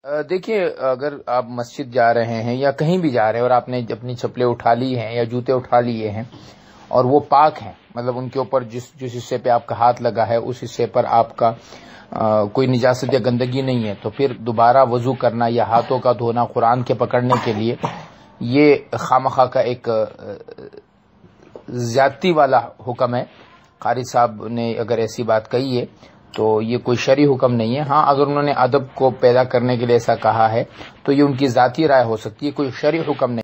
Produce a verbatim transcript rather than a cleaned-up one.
देखिए, अगर आप मस्जिद जा रहे हैं या कहीं भी जा रहे हैं और आपने अपनी चप्पलें उठा ली हैं या जूते उठा लिए हैं और वो पाक हैं, मतलब उनके ऊपर जिस जिस हिस्से पे आपका हाथ लगा है उस हिस्से पर आपका आ, कोई निजासत या गंदगी नहीं है, तो फिर दोबारा वजू करना या हाथों का धोना कुरान के पकड़ने के लिए ये खामखा का एक ज्यादती वाला हुक्म है। कारी साहब ने अगर ऐसी बात कही है तो ये कोई शरई हुक्म नहीं है। हाँ, अगर उन्होंने अदब को पैदा करने के लिए ऐसा कहा है तो ये उनकी जाती राय हो सकती है, कोई शरई हुक्म नहीं।